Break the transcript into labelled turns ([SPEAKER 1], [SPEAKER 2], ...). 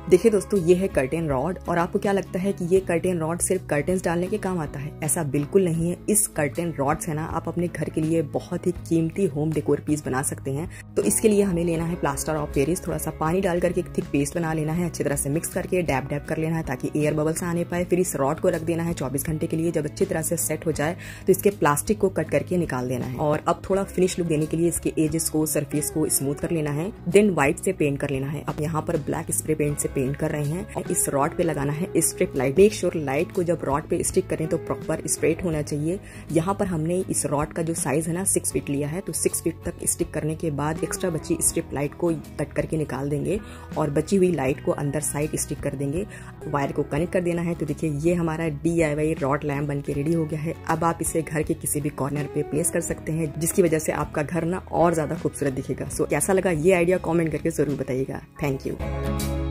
[SPEAKER 1] देखिए दोस्तों, ये है कर्टेन रॉड। और आपको क्या लगता है कि ये कर्टेन रॉड सिर्फ कर्टेन्स डालने के काम आता है? ऐसा बिल्कुल नहीं है। इस कर्टेन रॉड से ना आप अपने घर के लिए बहुत ही कीमती होम डेकोर पीस बना सकते हैं। तो इसके लिए हमें लेना है प्लास्टर ऑफ पेरिस। थोड़ा सा पानी डाल करके एक थिक पेस्ट बना लेना है, अच्छी तरह से मिक्स करके डैब डैब कर लेना है ताकि एयर बबल्स आने पाए। फिर इस रॉड को रख देना है 24 घंटे के लिए। जब अच्छी तरह से सेट हो जाए तो इसके प्लास्टिक को कट करके निकाल देना है। और अब थोड़ा फिनिश लुक देने के लिए इसके एजेस को, सरफेस को स्मूथ कर लेना है। देन व्हाइट से पेंट कर लेना है। अब यहाँ पर ब्लैक स्प्रे पेंट से पेंट कर रहे हैं। इस रॉड पे लगाना है strip light. Make sure light को जब रॉड पे स्टिक करें तो प्रॉपर स्ट्रेट होना चाहिए। यहाँ पर हमने इस रॉड का जो साइज है ना 6 फीट लिया है, तो 6 फीट तक स्टिक करने के बाद एक्स्ट्रा बची स्ट्रिप लाइट को कट करके निकाल देंगे और बची हुई लाइट को अंदर साइड स्टिक कर देंगे। वायर को कनेक्ट कर देना है। तो देखिए ये हमारा DIY रॉड लैम्प बन के रेडी हो गया है। अब आप इसे घर के किसी भी कॉर्नर पे प्लेस कर सकते हैं, जिसकी वजह से आपका घर ना और ज्यादा खूबसूरत दिखेगा। सो कैसा लगा ये आइडिया कमेंट करके जरूर बताइएगा। Thank you.